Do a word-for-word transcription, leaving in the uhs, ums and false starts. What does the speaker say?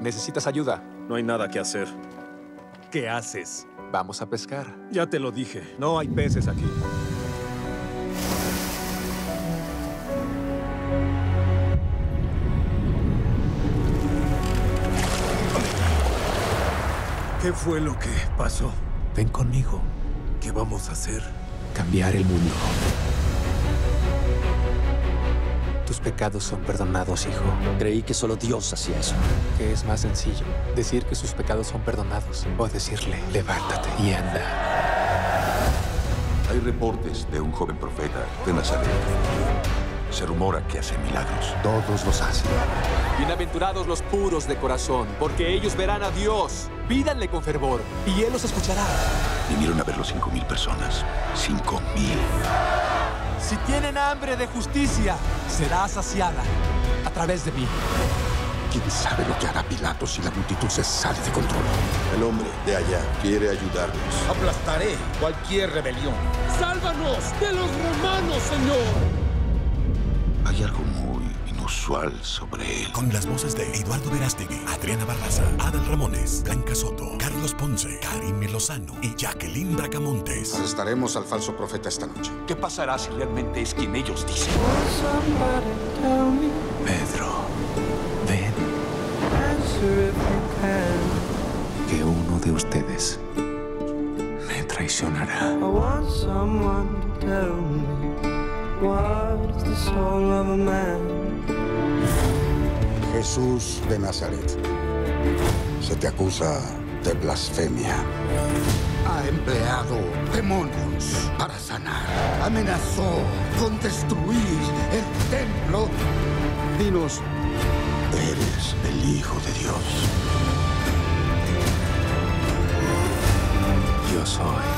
¿Necesitas ayuda? No hay nada que hacer. ¿Qué haces? Vamos a pescar. Ya te lo dije. No hay peces aquí. ¿Qué fue lo que pasó? Ven conmigo. ¿Qué vamos a hacer? Cambiar el mundo. Tus pecados son perdonados, hijo. Creí que solo Dios hacía eso. ¿Qué es más sencillo? ¿Decir que sus pecados son perdonados? O decirle, levántate y anda. Hay reportes de un joven profeta de Nazaret. Se rumora que hace milagros. Todos los hacen. Bienaventurados los puros de corazón, porque ellos verán a Dios. Pídanle con fervor, y Él los escuchará. Vinieron a verlo cinco mil personas. Cinco mil. Si tienen hambre de justicia, será saciada a través de mí. ¿Quién sabe lo que hará Pilato si la multitud se sale de control? El hombre de allá quiere ayudarnos. Aplastaré cualquier rebelión. ¡Sálvanos de los romanos, Señor! Hay algo muy inusual sobre él. Con las voces de Eduardo Verástegui, Adriana Barraza, Adal Ramones, Blanca Soto, Carlos Ponce, Karime Lozano y Jacqueline Bracamontes. Arrestaremos al falso profeta esta noche. ¿Qué pasará si realmente es quien ellos dicen? Pedro, ven. Que uno de ustedes me traicionará. Jesús de Nazaret, se te acusa de blasfemia. Ha empleado demonios para sanar. Amenazó con destruir el templo. Dinos, ¿eres el Hijo de Dios? Yo soy.